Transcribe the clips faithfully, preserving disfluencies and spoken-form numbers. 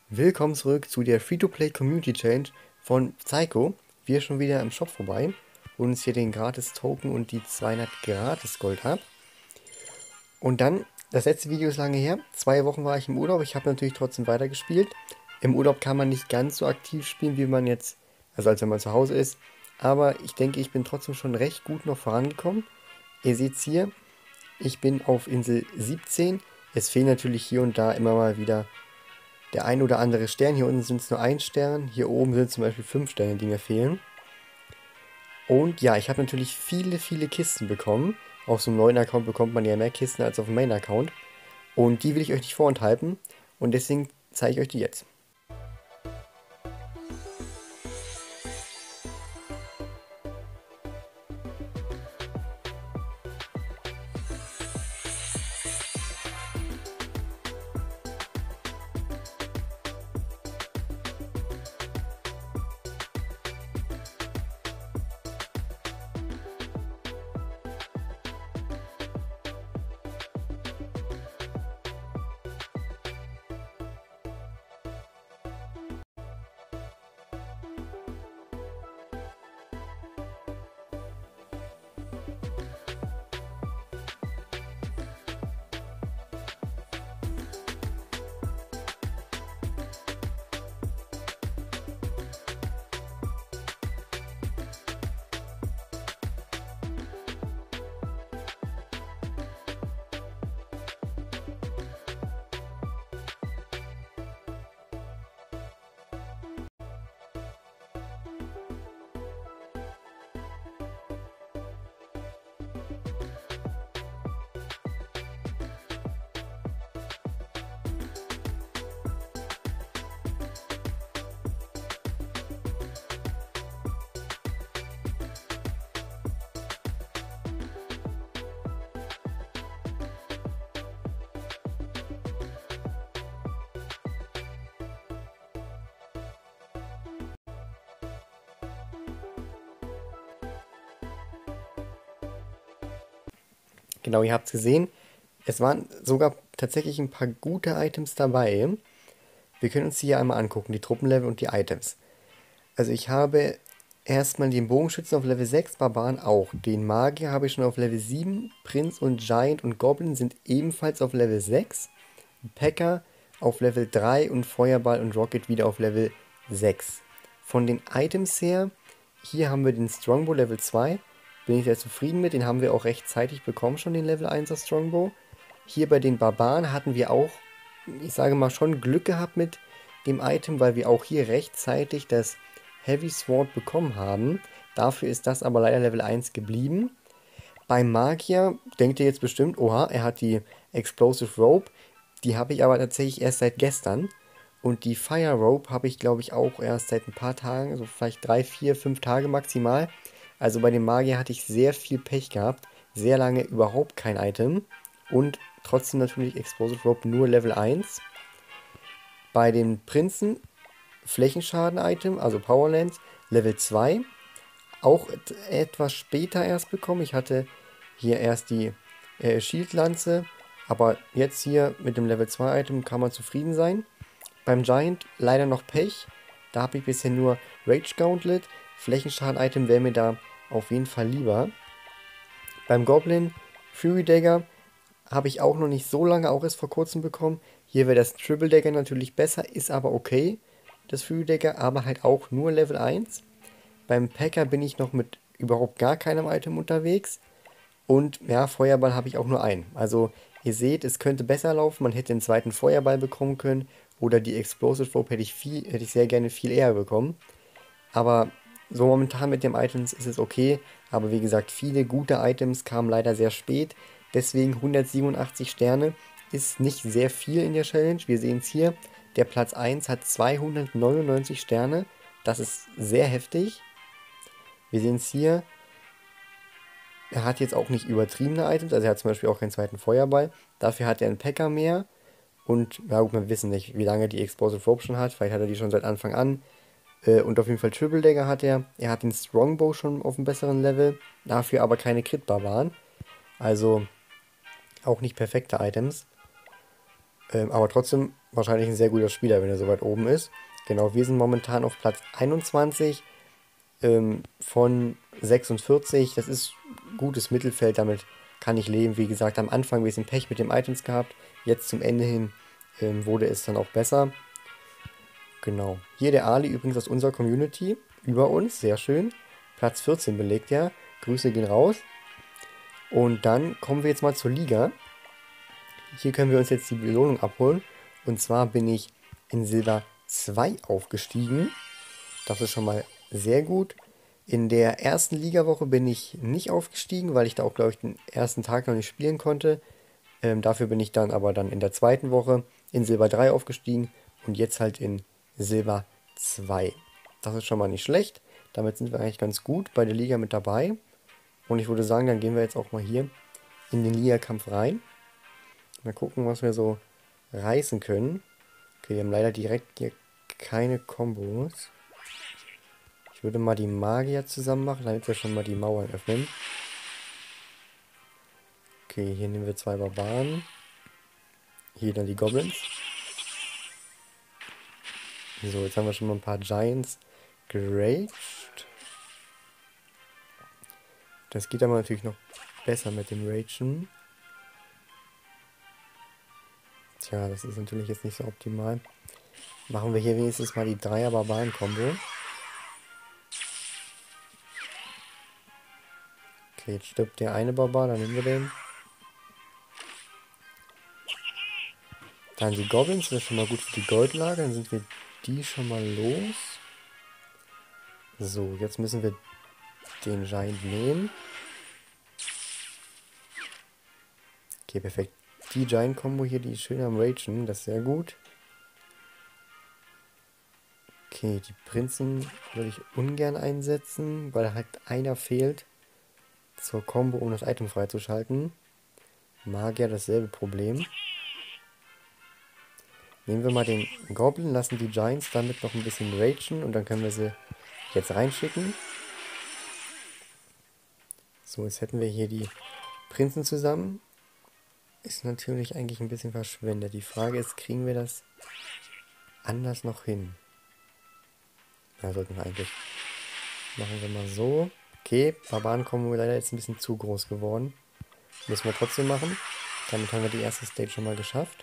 Willkommen zurück zu der Free-to-Play Community Challenge von Psycho. Wir schon wieder im Shop vorbei, holen uns hier den Gratis-Token und die zweihundert Gratis-Gold ab. Und dann, das letzte Video ist lange her, zwei Wochen war ich im Urlaub, ich habe natürlich trotzdem weitergespielt. Im Urlaub kann man nicht ganz so aktiv spielen, wie man jetzt, also als wenn man zu Hause ist. Aber ich denke, ich bin trotzdem schon recht gut noch vorangekommen. Ihr seht es hier, ich bin auf Insel siebzehn. Es fehlen natürlich hier und da immer mal wieder der ein oder andere Stern. Hier unten sind es nur ein Stern. Hier oben sind zum Beispiel fünf Sterne, die mir fehlen. Und ja, ich habe natürlich viele, viele Kisten bekommen. Auf so einem neuen Account bekommt man ja mehr Kisten als auf dem Main-Account. Und die will ich euch nicht vorenthalten. Und deswegen zeige ich euch die jetzt. Genau, ihr habt es gesehen. Es waren sogar tatsächlich ein paar gute Items dabei. Wir können uns die hier einmal angucken, die Truppenlevel und die Items. Also ich habe erstmal den Bogenschützen auf Level sechs, Barbaren auch. Den Magier habe ich schon auf Level sieben, Prinz und Giant und Goblin sind ebenfalls auf Level sechs. Packer auf Level drei und Feuerball und Rocket wieder auf Level sechs. Von den Items her, hier haben wir den Strongbow Level zwei. Bin ich sehr zufrieden mit, den haben wir auch rechtzeitig bekommen, schon den Level einser Strongbow. Hier bei den Barbaren hatten wir auch, ich sage mal, schon Glück gehabt mit dem Item, weil wir auch hier rechtzeitig das Heavy Sword bekommen haben. Dafür ist das aber leider Level eins geblieben. Beim Magier denkt ihr jetzt bestimmt, oha, er hat die Explosive Rope. Die habe ich aber tatsächlich erst seit gestern. Und die Fire Rope habe ich, glaube ich, auch erst seit ein paar Tagen, also vielleicht drei, vier, fünf Tage maximal. Also bei dem Magier hatte ich sehr viel Pech gehabt. Sehr lange überhaupt kein Item. Und trotzdem natürlich Explosive Rope nur Level eins. Bei den Prinzen Flächenschaden-Item, also Powerlands, Level zwei. Auch et etwas später erst bekommen. Ich hatte hier erst die äh, Schildlanze. Aber jetzt hier mit dem Level zwei Item kann man zufrieden sein. Beim Giant leider noch Pech. Da habe ich bisher nur Rage Gauntlet. Flächenschaden-Item wäre mir da auf jeden Fall lieber. Beim Goblin Fury Dagger habe ich auch noch nicht so lange, auch erst vor kurzem bekommen. Hier wäre das Triple Dagger natürlich besser, ist aber okay, das Fury Dagger, aber halt auch nur Level eins. Beim Packer bin ich noch mit überhaupt gar keinem Item unterwegs. Und ja, Feuerball habe ich auch nur einen. Also ihr seht, es könnte besser laufen, man hätte den zweiten Feuerball bekommen können. Oder die Explosive Rope hätte ich, viel, hätte ich sehr gerne viel eher bekommen. Aber so momentan mit den Items ist es okay. Aber wie gesagt, viele gute Items kamen leider sehr spät. Deswegen hundertsiebenundachtzig Sterne ist nicht sehr viel in der Challenge. Wir sehen es hier. Der Platz eins hat zweihundertneunundneunzig Sterne. Das ist sehr heftig. Wir sehen es hier. Er hat jetzt auch nicht übertriebene Items. Also er hat zum Beispiel auch keinen zweiten Feuerball. Dafür hat er einen Packer mehr. Und ja gut, wir wissen nicht, wie lange die Explosive Rope schon hat. Vielleicht hat er die schon seit Anfang an. Äh, und auf jeden Fall Triple Dagger hat er. Er hat den Strongbow schon auf einem besseren Level. Dafür aber keine Crit-Barbaren. Also auch nicht perfekte Items. Ähm, aber trotzdem wahrscheinlich ein sehr guter Spieler, wenn er so weit oben ist. Genau, wir sind momentan auf Platz einundzwanzig ähm, von sechsundvierzig. Das ist gutes Mittelfeld, damit kann ich leben. Wie gesagt, am Anfang ein bisschen Pech mit den Items gehabt. Jetzt zum Ende hin ähm, wurde es dann auch besser. Genau. Hier der Ali übrigens aus unserer Community. Über uns, sehr schön. Platz vierzehn belegt er. Grüße gehen raus. Und dann kommen wir jetzt mal zur Liga. Hier können wir uns jetzt die Belohnung abholen. Und zwar bin ich in Silber zwei aufgestiegen. Das ist schon mal sehr gut. In der ersten Ligawoche bin ich nicht aufgestiegen, weil ich da auch, glaube ich, den ersten Tag noch nicht spielen konnte. Ähm, dafür bin ich dann aber dann in der zweiten Woche in Silber drei aufgestiegen und jetzt halt in Silber zwei. Das ist schon mal nicht schlecht. Damit sind wir eigentlich ganz gut bei der Liga mit dabei. Und ich würde sagen, dann gehen wir jetzt auch mal hier in den Ligakampf rein. Mal gucken, was wir so reißen können. Okay, wir haben leider direkt hier keine Kombos. Ich würde mal die Magier zusammen machen, damit wir schon mal die Mauern öffnen. Okay, hier nehmen wir zwei Barbaren. Hier dann die Goblins. So, jetzt haben wir schon mal ein paar Giants geraged. Das geht aber natürlich noch besser mit dem Ragen. Tja, das ist natürlich jetzt nicht so optimal. Machen wir hier wenigstens mal die Dreier-Barbaren-Kombo. Okay, jetzt stirbt der eine Barbar, dann nehmen wir den. Dann die Goblins, das ist schon mal gut für die Goldlager, dann sind wir die schon mal los. So, jetzt müssen wir den Giant nehmen. Okay, perfekt. Die Giant-Kombo hier, die ist schön am Ragen, das ist sehr gut. Okay, die Prinzen würde ich ungern einsetzen, weil halt einer fehlt zur Combo, um das Item freizuschalten. Magier dasselbe Problem. Nehmen wir mal den Goblin, lassen die Giants damit noch ein bisschen ragen und dann können wir sie jetzt reinschicken. So, jetzt hätten wir hier die Prinzen zusammen. Ist natürlich eigentlich ein bisschen verschwendet. Die Frage ist, kriegen wir das anders noch hin? Ja, sollten wir eigentlich. Machen wir mal so. Okay, Barbaren-Kombo leider jetzt ein bisschen zu groß geworden. Müssen wir trotzdem machen. Damit haben wir die erste Stage schon mal geschafft.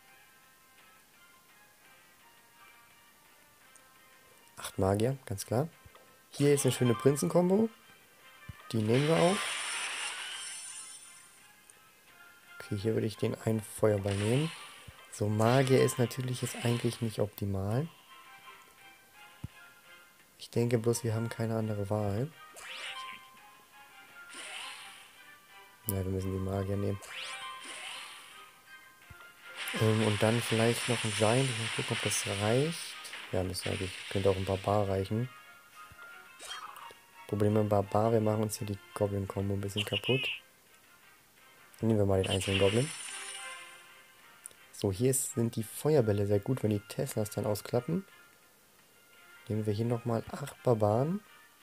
Acht Magier, ganz klar. Hier ist eine schöne Prinzen-Kombo. Die nehmen wir auch. Okay, hier würde ich den einen Feuerball nehmen. So, Magier ist natürlich jetzt eigentlich nicht optimal. Ich denke bloß, wir haben keine andere Wahl. Ja, wir müssen die Magier nehmen. Ähm, und dann vielleicht noch ein Giant. Ich mal gucken, ob das reicht. Ja, das eigentlich könnte auch ein Barbar reichen. Problem mit Barbar, wir machen uns hier die Goblin-Kombo ein bisschen kaputt. Dann nehmen wir mal den einzelnen Goblin. So, hier ist, sind die Feuerbälle sehr gut, wenn die Teslas dann ausklappen. Nehmen wir hier nochmal acht Barbaren.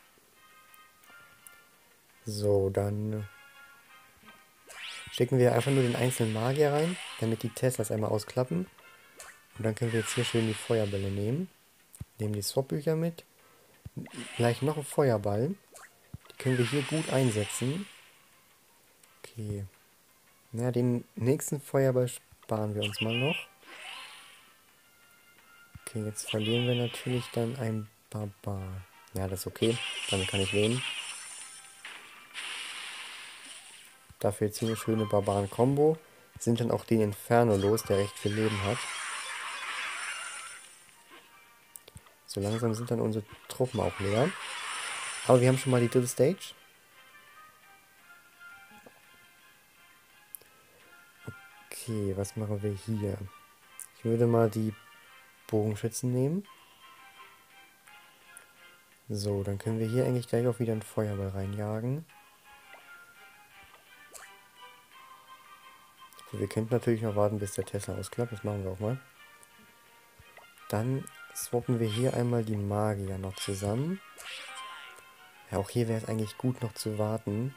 So, dann schicken wir einfach nur den einzelnen Magier rein, damit die Teslas einmal ausklappen. Und dann können wir jetzt hier schön die Feuerbälle nehmen. Nehmen die Swap-Bücher mit. Gleich noch ein Feuerball. Die können wir hier gut einsetzen. Okay. Na, den nächsten Feuerball sparen wir uns mal noch. Okay, jetzt verlieren wir natürlich dann ein Barbar. Ja, das ist okay. Damit kann ich leben. Dafür jetzt hier eine schöne Barbaren-Kombo. Sind dann auch den Inferno los, der recht viel Leben hat. So langsam sind dann unsere Truppen auch leer. Aber wir haben schon mal die dritte Stage. Okay, was machen wir hier? Ich würde mal die Bogenschützen nehmen. So, dann können wir hier eigentlich gleich auch wieder einen Feuerball reinjagen. Wir könnten natürlich noch warten, bis der Tesla ausklappt. Das machen wir auch mal. Dann swappen wir hier einmal die Magier noch zusammen. Ja, auch hier wäre es eigentlich gut noch zu warten,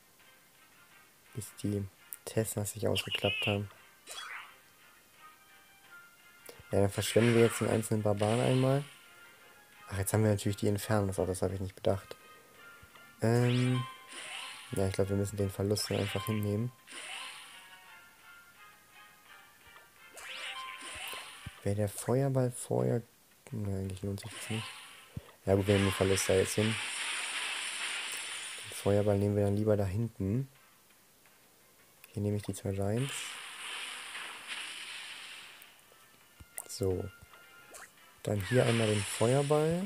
bis die Teslas sich ausgeklappt haben. Ja, dann verschwenden wir jetzt den einzelnen Barbaren einmal. Ach, jetzt haben wir natürlich die Infernos, auch das habe ich nicht bedacht. Ähm, ja, ich glaube, wir müssen den Verlust dann einfach hinnehmen. Wäre der Feuerball vorher... Ne, eigentlich lohnt sich das nicht. Ja gut, wir nehmen den Verlust da jetzt hin. Den Feuerball nehmen wir dann lieber da hinten. Hier nehme ich die zwei Giants. So. Dann hier einmal den Feuerball.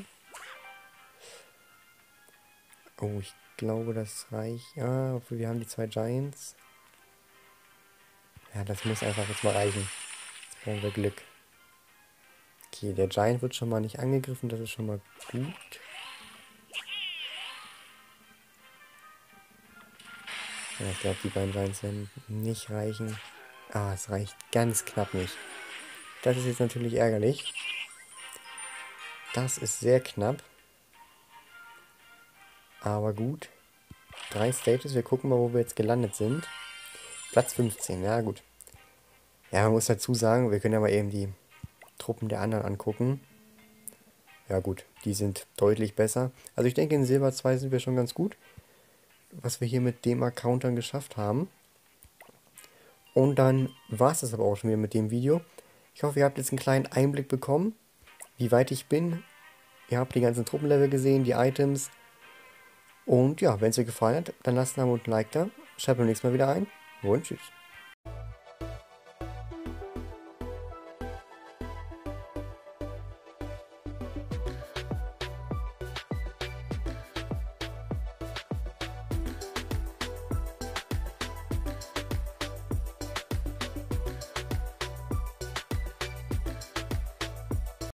Oh, ich glaube, das reicht. Ja, obwohl wir haben die zwei Giants. Ja, das muss einfach jetzt mal reichen. Jetzt brauchen wir Glück. Okay, der Giant wird schon mal nicht angegriffen, das ist schon mal gut. Ja, ich glaube, die beiden Giants werden nicht reichen. Ah, es reicht ganz knapp nicht. Das ist jetzt natürlich ärgerlich. Das ist sehr knapp. Aber gut. Drei Stages, wir gucken mal, wo wir jetzt gelandet sind. Platz fünfzehn, ja gut. Ja, man muss dazu sagen, wir können ja mal eben die Truppen der anderen angucken. Ja gut, die sind deutlich besser. Also ich denke, in Silber zwei sind wir schon ganz gut, was wir hier mit dem Account dann geschafft haben. Und dann war es das aber auch schon wieder mit dem Video. Ich hoffe, ihr habt jetzt einen kleinen Einblick bekommen, wie weit ich bin. Ihr habt die ganzen Truppenlevel gesehen, die Items. Und ja, wenn es euch gefallen hat, dann lasst einen Abo und ein Like da. Schaut beim nächsten Mal wieder ein. Und tschüss.